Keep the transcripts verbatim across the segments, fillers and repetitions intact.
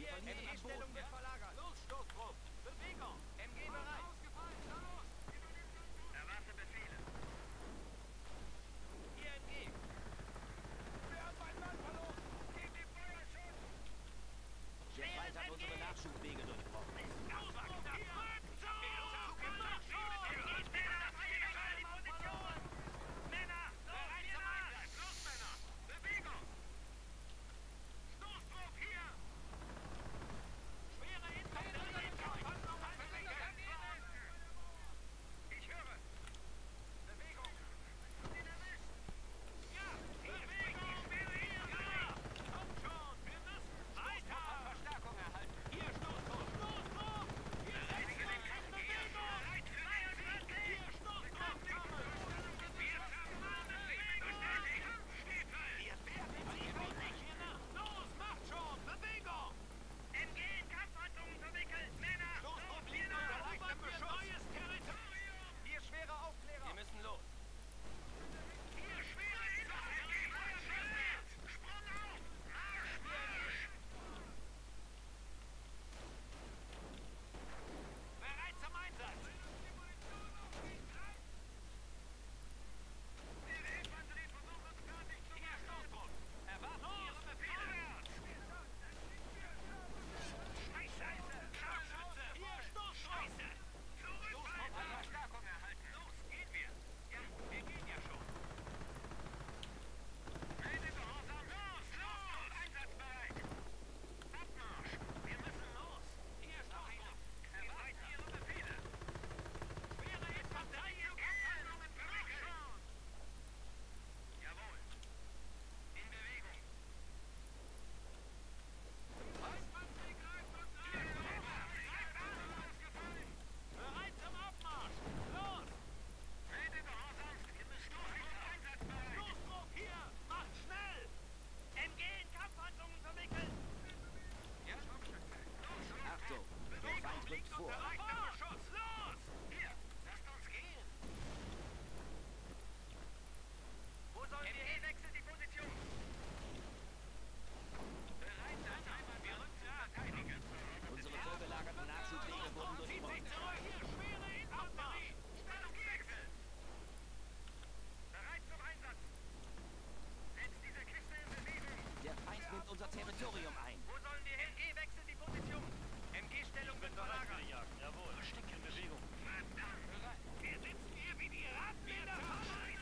Hier M G-Stellung wird verlagert. Los, Stoßtrupp. Bewegung. M G bereit. Ausgefallen. Na los. Erwarte Befehle. Hier M G. Wir haben einen Mann verloren. Gebt ihm Feuerschutz. Der Feind hat unsere Nachschubwege durchbrochen. Auswagen nach Rückzug. Männer, bereit zum Einsatz. Los, Männer. Bewegung. Stoßtrupp hier. Schwere Infanterie. Ich höre. Bewegung. Ja, Bewegung. Ja. Kommt schon. Wir müssen. Weiter. Verstärkung erhalten. Hier Stoßtrupp. Stoßtrupp. Hier Bereit für den Kampf. Bewegung. Bereit für den Krieg. Hier Stoßtrupp. Wir haben Bewegung. Steht fest. Wir werden sie nicht. Los, macht schon. Bewegung. M G in Kampfhandlungen verwickelt. Männer. Stoßtrupp liegt unter leichtem Beschuss. Neues Territorium. Hier schwere Aufklärer. Wir müssen los. Hier schwere Infanterie. Sprung auf. Marsch, Marsch. Bereit zum Einsatz. Ihre Infanterie versucht uns fertig zu machen. Hier Stoßtrupp. Erwarten Ihre Befehle. Scheiße. Scharfschütze. Hier Stoßtrupp. Scheiße. Stoßtrupp hat Verstärkung erhalten. Los, gehen wir. Ja, wir gehen ja schon. Rede Gehorsam. Los, los. Einsatzbereit. Abmarsch. Wir müssen los. Hier Stoßtrupp. Erwarten Ihre Befehle. Schwere Infanterie. Kampfhandlungen verwickelt. Jawohl. In Bewegung. Feindpanzer greift uns an. Hier Stoßtrupp. Ausgefallen. Bereit zum Abmarsch. Los. Rede Gehorsam. Wir müssen los. Einsatzbereit. Stoßtrupp hier. Macht schnell. M G in Kampfhandlungen verwickelt. Ja, Scharfschütze. Los, Achtung, der Bewegung Feind rückt liegt vor. unter leichtem Beschuss. Los. Hier. Lasst uns gehen. Wo sollen wir hin? Wechselt die Position. Bereit sein. Wir rücken zu verteidigen. Unsere vorgelagerten Nachschubwege wurden Zieht sich durchbrochen. zurück. Hier schwere Infanterie. Stellungswechsel. Bereit zum Einsatz. Setzt diese Kiste in Bewegung. Der Feind nimmt unser Territorium ein. Wo sollen wir hin? M G wechselt die Position. M G-Stellung wird verlagert. Jagd, jawohl. Versteck in Bewegung. Verdammt. Wir sitzen hier wie die Ratten in der Falle.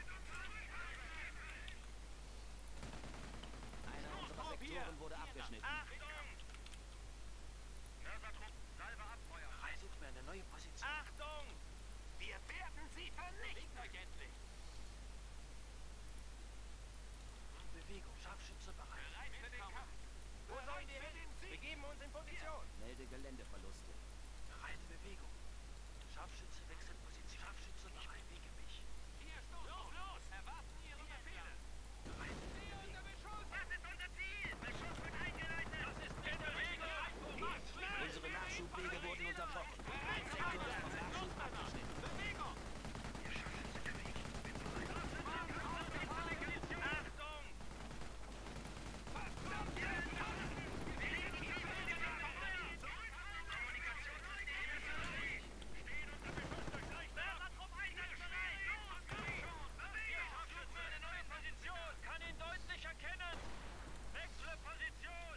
Einer unserer Sektoren wurde abgeschnitten. Achtung! Mörsertrupp, Salve abfeuern. Such mir eine neue Position. Achtung! Wir werden sie vernichten. Euch endlich. In Bewegung. Scharfschütze bereit. Bereit für den Kampf. Wo sollen wir hin? Begeben uns in Position. Melde Geländeverluste. Bereit. Bewegung. Scharfschütze wechselt Position. Scharfschütze bereit. Ich bewege mich. Hier, Stoß. Los, los. Erwarten Ihre Befehle. Bereit. Sie unter Beschuss. Das ist unser Ziel. Beschuss wird eingeleitet. Das ist in Bewegung. Macht schnell. Unsere Nachschubwege wurden unterbrochen. Bereit zum Sektor ist vom Einsatz. Nachschub abgeschnitten. Bewegung. Ihr Scharfschütze bewegt. Bin bereit. Achtung! Verdammt! Kann ihn deutlich erkennen! Wechsle Position!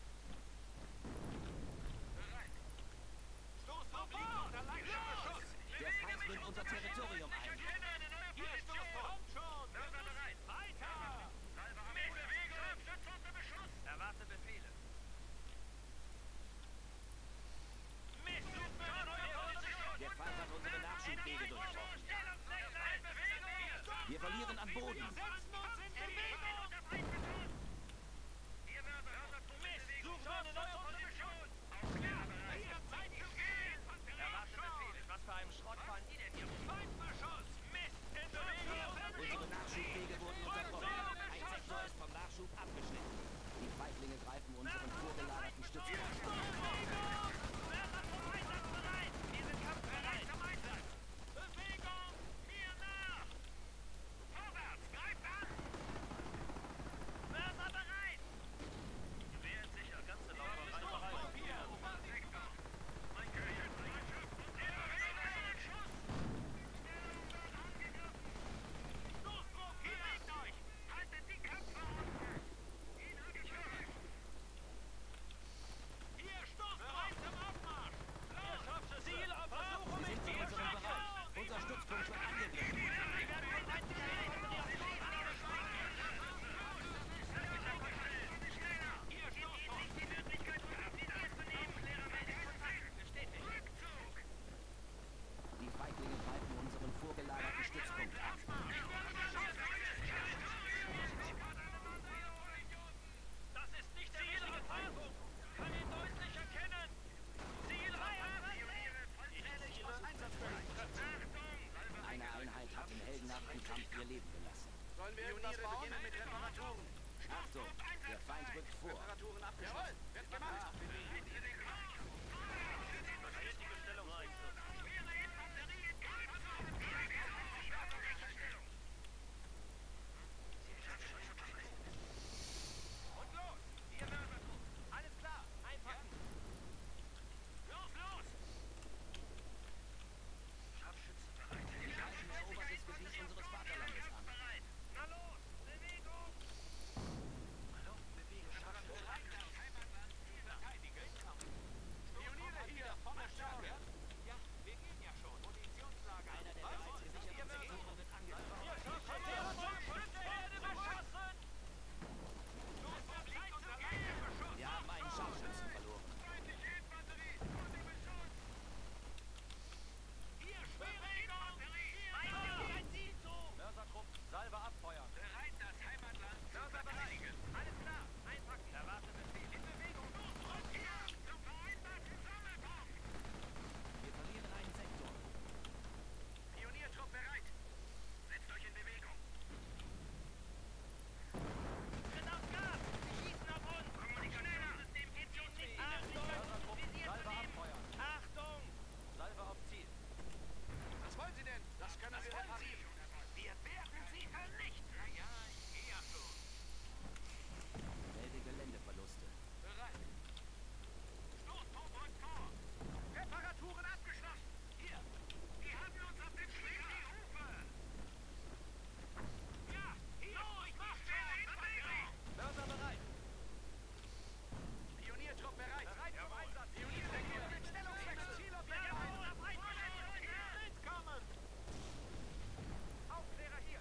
Bereit! Stoßtrupp liegt unter leichtem Beschuss! Der Feind nimmt unser Territorium ein. Hier, Stoßtrupp! Kommt schon! Mörser bereit! Weiter! Mit Bewegung! Schütze unter Beschuss! Erwarte Befehle! Mist! Neue Position! Der Feind hat unsere Nachschubwege durchbrochen. Wir verlieren an Boden. Wir setzen uns in Bewegung! Hier, Mörser! Mist! Suchen wir eine neue Position! Ja! Es wird Zeit zu gehen! Erwarte Befehle! Was für einen Schrott fahren die denn hier? Feindbeschuss! Mist! In Bewegung! Unsere Nachschubwege wurden unterbrochen. Ein Sektor ist vom Nachschub abgeschnitten. Die Feiglinge greifen unseren vorgelagerten Stützpunkten an. Mörser zum Einsatz bereit! Wir sind kampfbereit zum Einsatz! Bewegung! Mir nach! Vorwärts! Greift an! Leben gelassen. Sollen wir irgendwas bauen? Beginnen mit Reparaturen. Achtung, der Feind rückt vor. Reparaturen abgeschlossen. Jawohl, wird gemacht. Bestätige Stellungswechsel. Und los! Ihr Mörsertrupp! Alles klar! Einpacken! Los, los! Scharfschützen bereit. Wir greifen erobertes Gebiet unseres Vaterlandes an. Na los! Bewegung! Hallo? Bewege Scharfschützen. Verteidigen! Pioniere hier, voller Stärke. Ja, wir gehen ja schon. Munitionslager. Einer der bereits gesicherten Sektoren wird angegriffen. Wir haben einen Scharfschützen verloren. Mörsertrupp, Salve abfeuern. Bereit, das Heimatland zu verteidigen. Alles klar, einpacken. Erwarte Befehl. In Bewegung. Und hier zum vereinbarten Sammelpunkt. Wir verlieren einen Sektor. Pioniertrupp bereit. Setzt euch in Bewegung. Tritt aufs Gas. Sie schießen auf uns. Kommunikationssystem geht nicht. Achtung. Mörsertrupp, Visier Salve daneben. abfeuern. Achtung. Salve auf Ziel. Was wollen Sie denn? Das können wir reparieren. Wir werden sie vernichten. Ja, ja, ich gehe ja schon. Melde Geländeverluste. Bereit. Stoßtrupp rückt vor. Reparaturen abgeschlossen. Hier. Die haben uns auf den Schläger. Die Hufe. Ja, hier. Los, mach schon. Bewegung. Mörser bereit. Pioniertrupp bereit. Bereit zum Einsatz. Pioniere hier mit Stellungswechsel. Zielobjekt Jawohl, ein. auf Einstellung. Willkommen. Aufklärer hier.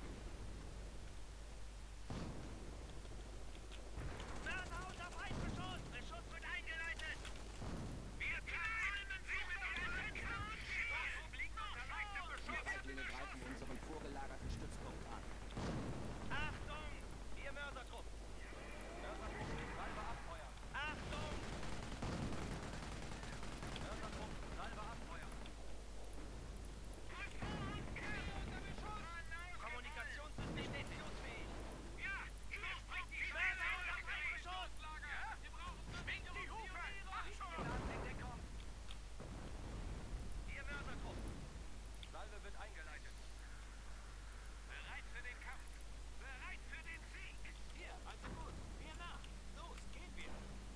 Mörser unter Feindbeschuss. Beschuss wird eingeleitet. Wir qualmen sie mit unseren Kämpfen. Stoßtrupp liegt unter leichtem Die Beschuss. Feiglinge greifen unseren vorgelagerten Stützpunkt an. Achtung. Ihr Mörsertrupp. Mörsertrupp, Salve abfeuern. Achtung. Mörsertrupp, Salve abfeuern. Kommunikationssystem funktionsfähig. Ja, hier springt die Schwere unter Feindbeschuss. Wir brauchen Schwingt die Hufe. Mach schon. Deckung. Ihr Mörsertrupp. Salve wird eingeleitet. Bereit für den Kampf. Bereit für den Sieg. Hier, also gut. Wir nach. Los, gehen wir.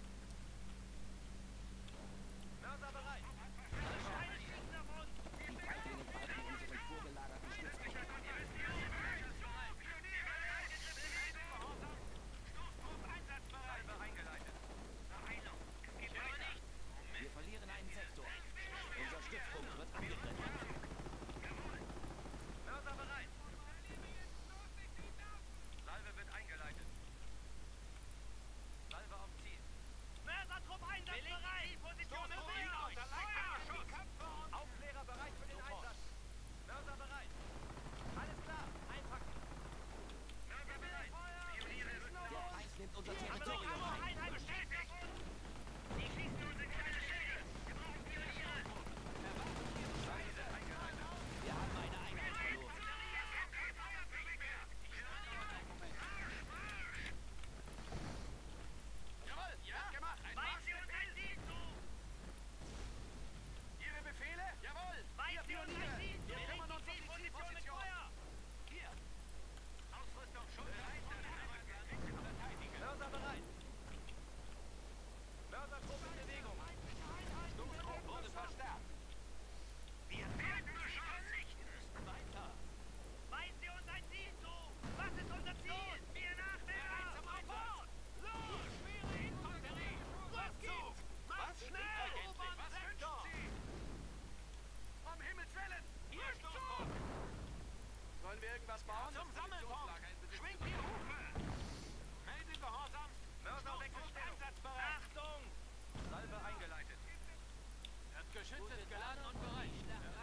Mörser bereit. Steine schießen auf uns. Die Feiglinge greifen unseren vorgelagerten Stützpunkt an. Stoßtrupp einsatzbereit. Salve eingeleitet. Verheilung. Es geht weiter. Wir verlieren einen Sektor. Unser Stützpunkt wird angegriffen. Mörser bereit. Salve wird eingeleitet. Salve auf Ziel. Mörsertrupp einsatzbereit. Position im Weg. Unter leichtem Beschuss. Aufklärer bereit für den Einsatz. Mörser bereit. Alles klar, einpacken. Mörser bereit. Der Feind nimmt unser Territorium ein. Einheit bestätigt. Die schießen uns in kleine Schädel. Wir brauchen Pioniere. Salve wird eingeleitet. Wir haben eine Einheit verloren. Jawohl, wird gemacht. Ein Weisen Marsch. Sie uns ein Ziel zu. Ihre Befehle? Jawohl. Weisen Sie uns ein Ziel zu. Wir Richten kümmern uns um Sie die Position mit Zielposition. Feuer. Hier. Ausrüstung schon bereit. Verteidigen. Mörser bereit. Mörsertrupp in Bewegung. Stoßtrupp wurde verstärkt. Wir werden sie vernichten. Weiter. Weisen Sie uns ein Ziel zu. Was ist unser Ziel? Wir nach der Sofort. Los. Schwere Infanterie. Rückzug. Macht schnell. Oberen Was wünschen Sektor. Sie? Um Himmels Willen. Hier Stoßtrupp. Sollen wir irgendwas bauen? Zum Sammelpunkt. Schwingt die Hufe. Melde Gehorsam. Mörser Stoßtrupp Wechselstellung. einsatzbereit. Achtung. Salve eingeleitet. Das Geschütz ist geladen und bereit.